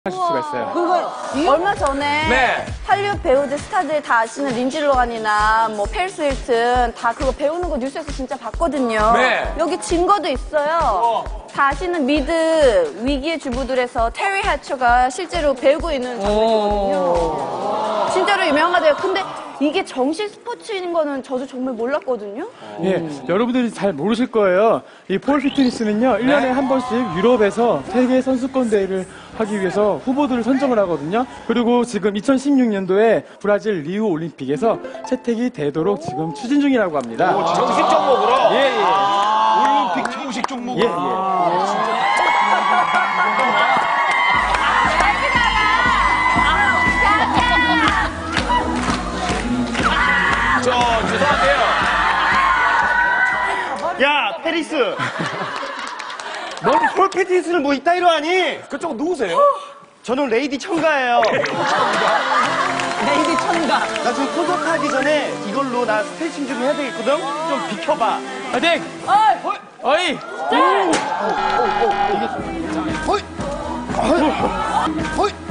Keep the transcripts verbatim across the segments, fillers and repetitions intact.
하실 수가 있어요. 그거 얼마 전에 네. 할리우드 배우들 스타들 다 아시는 린지 로건이나 뭐 페리스 힐튼 다 그거 배우는 거 뉴스에서 진짜 봤거든요. 네. 여기 증거도 있어요. 어. 다 아시는 미드 위기의 주부들에서 테리 해처가 실제로 배우고 있는 장면이거든요. 진짜로 유명하대요. 근데 이게 정식 스포츠인 거는 저도 정말 몰랐거든요. 예, 여러분들이 잘 모르실 거예요. 이 폴 피트니스는요, 일 년에 한 번씩 유럽에서 세계 선수권 대회를 하기 위해서 후보들을 선정을 하거든요. 그리고 지금 이천십육 년도에 브라질 리우 올림픽에서 채택이 되도록 지금 추진 중이라고 합니다. 오, 정식 종목으로? 예, 예. 아, 올림픽 정식 종목으로? 예, 예. 저, 죄송한데요. 야, 페리스. 너는 폴 피트니스를 뭐 이따위로 하니? 그쪽 누구세요? 저는 레이디 청가예요. 레이디 천가. 나 지금 콘서트 하기 전에 이걸로 나 스트레칭 좀 해야 되겠거든? 좀 비켜봐. 파이팅! 어이! 어이! 호이! 호이!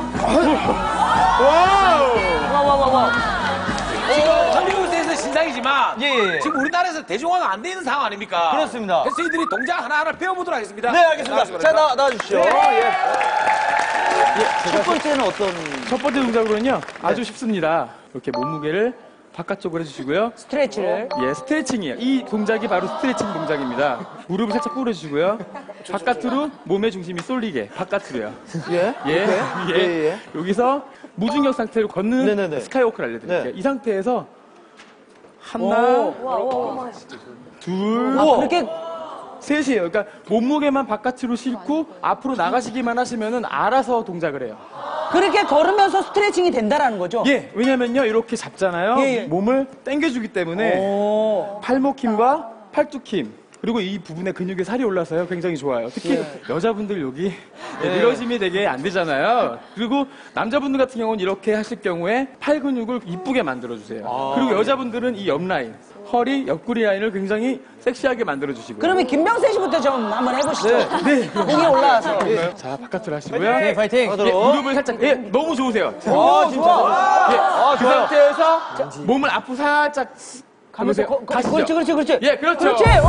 와우! 와, 와, 와, 와. 지금 할리우드에서 신상이지만 예, 예. 지금 우리나라에서 대중화가 안 돼 있는 상황 아닙니까? 그렇습니다. 그래서 저희들이 동작 하나하나 배워보도록 하겠습니다. 네, 알겠습니다. 자, 나, 나와주시죠. 예. 첫 번째는 어떤? 첫 번째 동작으로는요, 아주 쉽습니다. 이렇게 몸무게를 바깥쪽으로 해주시고요. 스트레치를. 예, 스트레칭이에요. 이 동작이 바로 스트레칭 동작입니다. 무릎을 살짝 구부려주시고요. 바깥으로 몸의 중심이 쏠리게, 바깥으로요. 예? 예, 예, 예. 예. 여기서 무중력 상태로 걷는 네네네. 스카이워크를 알려드릴게요. 네. 이 상태에서 하나, 와, 와, 와. 둘, 아, 그렇게. 셋이에요. 그러니까 몸무게만 바깥으로 싣고 앞으로 나가시기만 하시면은 알아서 동작을 해요. 그렇게 걸으면서 스트레칭이 된다라는 거죠? 예, 왜냐면요, 이렇게 잡잖아요. 예, 예. 몸을 당겨주기 때문에 오. 팔목 힘과 팔뚝 힘, 그리고 이 부분에 근육에 살이 올라서요. 굉장히 좋아요. 특히 여자분들 여기 늘어짐이 되게 안 되잖아요. 그리고 남자분들 같은 경우는 이렇게 하실 경우에 팔 근육을 이쁘게 만들어주세요. 그리고 여자분들은 이 옆라인, 허리, 옆구리 라인을 굉장히 섹시하게 만들어주시고요. 그러면 김병세 씨부터 좀 한번 해보시죠. 네. 공에 올라와서. 자, 바깥으로 하시고요. 네, 파이팅. 예, 무릎을 살짝, 예, 너무 좋으세요. 아, 좋아. 예, 아, 그 좋아요. 상태에서 몸을 앞으로 살짝 가면서, 가보세요. 거, 거, 가시죠. 그렇지, 그렇지, 그렇지. 예, 그렇죠. 그렇지. 그렇죠. 오!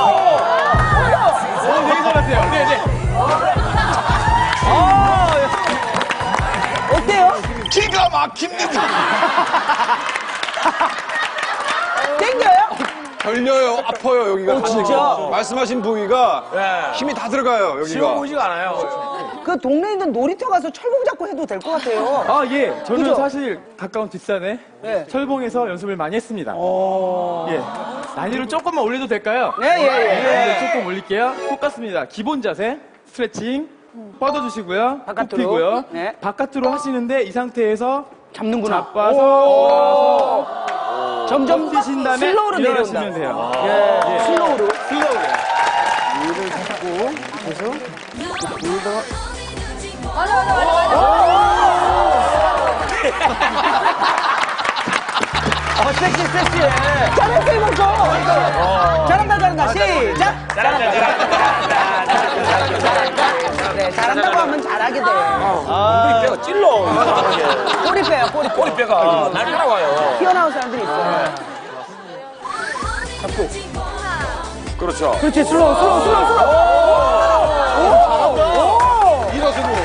오, 되게 잘하세요. 네, 네. 아, 어때요? 기가 막힙니다. 땡겨요? 걸려요, 아파요, 여기가. 어, 진짜? 말씀하신 부위가 네. 힘이 다 들어가요, 쉬워 여기가. 보이지가 않아요. 그 동네에 있는 놀이터 가서 철봉 잡고 해도 될 것 같아요. 아, 예. 저는 그죠? 사실 가까운 뒷산에 네. 철봉에서 연습을 많이 했습니다. 어. 예. 난이도를 조금만 올려도 될까요? 예, 예, 예. 난이도 조금 올릴게요. 똑같습니다. 기본 자세, 스트레칭, 뻗어주시고요. 바깥으로. 굽히고요. 네. 바깥으로 하시는데 이 상태에서 잡는구나. 잡아서 올라와서 점점 뛰신 다음에 슬로우로 일어나시면 내려온다. 돼요. 예. 슬로우로. 슬로우로. 위를 잡고 해서 맞아, 맞아, 맞아, 맞아. 어, 섹시, 섹시해. 잘했어, 이번 거. 잘한다, 잘한다. 시작. 잘한다, 잘한다, 잘한다. 네, 잘한다고 하면 잘하게 돼. 엉덩이뼈가 찔러. 꼬리뼈야, 꼬리뼈. 꼬리뼈가 날 따라와요. 튀어나온 사람들이 있어. 그렇죠. 그렇지, 슬로우, 슬로우, 슬로우, 슬로우. 일어서고.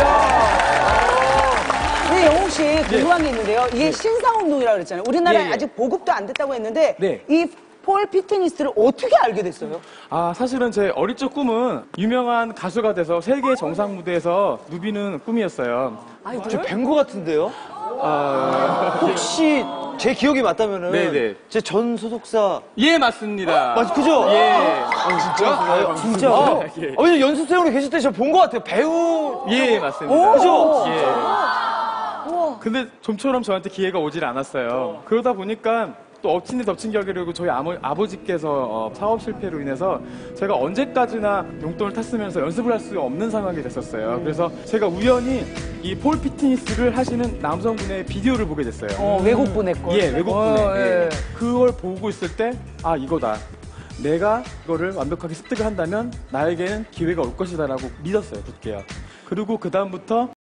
네, 영웅 씨 궁금한 게 있는데요. 이게 신상 운동이라고 그랬잖아요. 우리나라에 예, 예. 아직 보급도 안 됐다고 했는데 네. 이 폴 피트니스를 어떻게 알게 됐어요? 아, 사실은 제 어릴 적 꿈은 유명한 가수가 돼서 세계 정상 무대에서 누비는 꿈이었어요. 저 뵌 거 같은데요? 아, 혹시 제 기억이 맞다면은 네네. 제 전 소속사 예, 맞습니다. 맞 그죠? 예. 진짜? 진짜? 아, 예. 아, 왜냐면 연습생으로 계실 때 저 본 거 같아요. 배우. 예, 맞습니다. 그죠? 예. 근데 좀처럼 저한테 기회가 오질 않았어요. 그러다 보니까 또 엎친 데 덮친 격이라고 저희 아버, 아버지께서 어, 사업 실패로 인해서 제가 언제까지나 용돈을 탔으면서 연습을 할 수 없는 상황이 됐었어요. 그래서 제가 우연히 이 폴 피트니스를 하시는 남성분의 비디오를 보게 됐어요. 어, 외국 분의 거. 예, 외국분의. 어, 예. 예. 그걸 보고 있을 때, 아, 이거다. 내가 이거를 완벽하게 습득을 한다면 나에게는 기회가 올 것이다라고 믿었어요, 굳게요. 그리고 그 다음부터